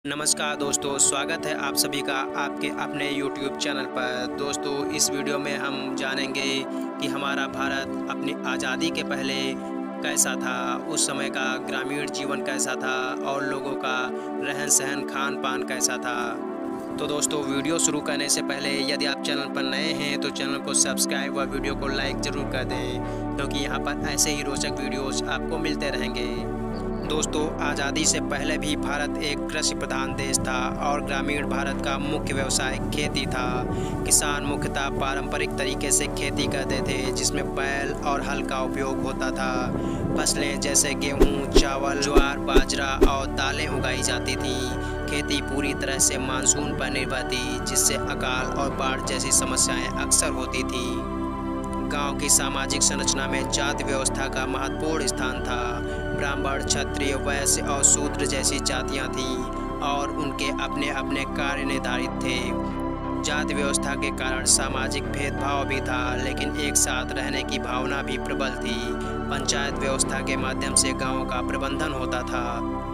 नमस्कार दोस्तों, स्वागत है आप सभी का आपके अपने YouTube चैनल पर। दोस्तों, इस वीडियो में हम जानेंगे कि हमारा भारत अपनी आज़ादी के पहले कैसा था, उस समय का ग्रामीण जीवन कैसा था और लोगों का रहन-सहन, खान-पान कैसा था। तो दोस्तों, वीडियो शुरू करने से पहले यदि आप चैनल पर नए हैं तो चैनल को सब्सक्राइब व वीडियो को लाइक ज़रूर कर दें, क्योंकि यहाँ पर ऐसे ही रोचक वीडियोज़ आपको मिलते रहेंगे। दोस्तों, आज़ादी से पहले भी भारत एक कृषि प्रधान देश था और ग्रामीण भारत का मुख्य व्यवसाय खेती था। किसान मुख्यतः पारंपरिक तरीके से खेती करते थे, जिसमें बैल और हल का उपयोग होता था। फसलें जैसे गेहूं, चावल, ज्वार, बाजरा और दालें उगाई जाती थीं। खेती पूरी तरह से मानसून पर निर्भर थी, जिससे अकाल और बाढ़ जैसी समस्याएं अक्सर होती थीं। गांव की सामाजिक संरचना में जाति व्यवस्था का महत्वपूर्ण स्थान था। ब्राह्मण, क्षत्रिय, वैश्य और शूद्र जैसी जातियां थीं और उनके अपने अपने कार्य निर्धारित थे। जाति व्यवस्था के कारण सामाजिक भेदभाव भी था, लेकिन एक साथ रहने की भावना भी प्रबल थी। पंचायत व्यवस्था के माध्यम से गाँव का प्रबंधन होता था।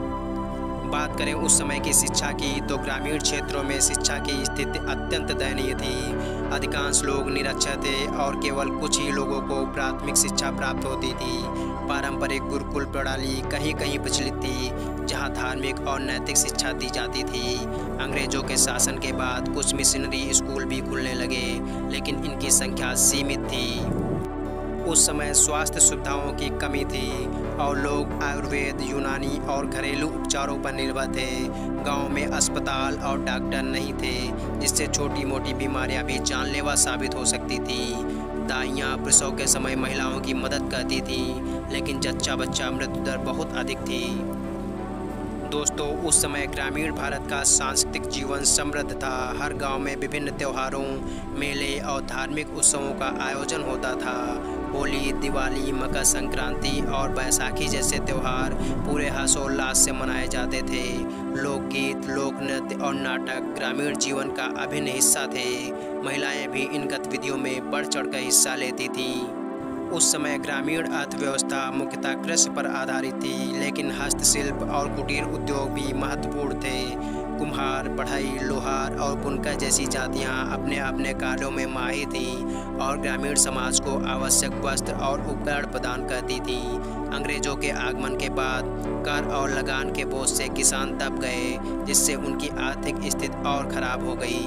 बात करें उस समय की शिक्षा की, तो ग्रामीण क्षेत्रों में शिक्षा की स्थिति अत्यंत दयनीय थी। अधिकांश लोग निरक्षर थे और केवल कुछ ही लोगों को प्राथमिक शिक्षा प्राप्त होती थी। पारंपरिक गुरुकुल प्रणाली कहीं कहीं प्रचलित थी, जहां धार्मिक और नैतिक शिक्षा दी जाती थी। अंग्रेजों के शासन के बाद कुछ मिशनरी स्कूल भी खुलने लगे, लेकिन इनकी संख्या सीमित थी। उस समय स्वास्थ्य सुविधाओं की कमी थी और लोग आयुर्वेद, यूनानी और घरेलू उपचारों पर निर्भर थे। गांव में अस्पताल और डॉक्टर नहीं थे, जिससे छोटी मोटी बीमारियां भी जानलेवा साबित हो सकती थी। दाइयां प्रसव के समय महिलाओं की मदद करती थीं, लेकिन जच्चा बच्चा मृत्यु दर बहुत अधिक थी। दोस्तों, उस समय ग्रामीण भारत का सांस्कृतिक जीवन समृद्ध था। हर गांव में विभिन्न त्योहारों, मेले और धार्मिक उत्सवों का आयोजन होता था। होली, दिवाली, मकर संक्रांति और बैसाखी जैसे त्यौहार पूरे हर्षोल्लास से मनाए जाते थे। लोकगीत, लोक नृत्य और नाटक ग्रामीण जीवन का अभिन्न हिस्सा थे। महिलाएं भी इन गतिविधियों में बढ़ चढ़कर हिस्सा लेती थीं। उस समय ग्रामीण अर्थव्यवस्था मुख्यतः कृषि पर आधारित थी, लेकिन हस्तशिल्प और कुटीर उद्योग भी महत्वपूर्ण थे। कुम्हार, बढ़ई, लोहार और बुनकर जैसी जातियां अपने अपने कार्यों में माहिर थीं और ग्रामीण समाज को आवश्यक वस्त्र और उपकरण प्रदान करती थीं। अंग्रेजों के आगमन के बाद कर और लगान के बोझ से किसान दब गए, जिससे उनकी आर्थिक स्थिति और खराब हो गई।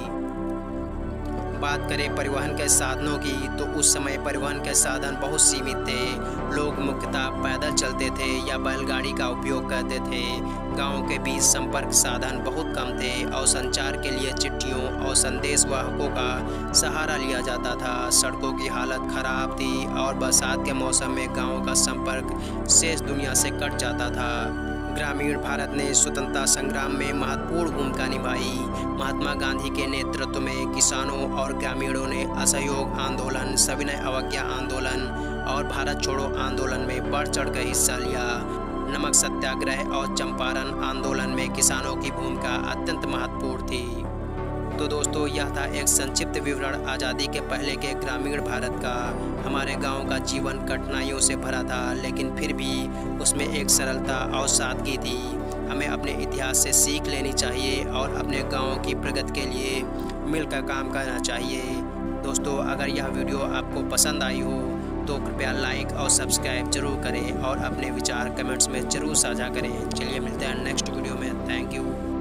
बात करें परिवहन के साधनों की, तो उस समय परिवहन के साधन बहुत सीमित थे। लोग मुख्यतः पैदल चलते थे या बैलगाड़ी का उपयोग करते थे। गांवों के बीच संपर्क साधन बहुत कम थे और संचार के लिए चिट्ठियों और संदेश वाहकों का सहारा लिया जाता था। सड़कों की हालत खराब थी और बरसात के मौसम में गाँव का संपर्क शेष दुनिया से कट जाता था। ग्रामीण भारत ने स्वतंत्रता संग्राम में महत्वपूर्ण भूमिका निभाई। महात्मा गांधी के नेतृत्व में किसानों और ग्रामीणों ने असहयोग आंदोलन, सविनय अवज्ञा आंदोलन और भारत छोड़ो आंदोलन में बढ़ चढ़कर हिस्सा लिया। नमक सत्याग्रह और चंपारण आंदोलन में किसानों की भूमिका अत्यंत महत्वपूर्ण थी। तो दोस्तों, यह था एक संक्षिप्त विवरण आज़ादी के पहले के ग्रामीण भारत का। हमारे गांव का जीवन कठिनाइयों से भरा था, लेकिन फिर भी उसमें एक सरलता और सादगी थी। हमें अपने इतिहास से सीख लेनी चाहिए और अपने गांव की प्रगति के लिए मिलकर काम करना चाहिए। दोस्तों, अगर यह वीडियो आपको पसंद आई हो तो कृपया लाइक और सब्सक्राइब जरूर करें और अपने विचार कमेंट्स में ज़रूर साझा करें। चलिए मिलते हैं नेक्स्ट वीडियो में। Thank you.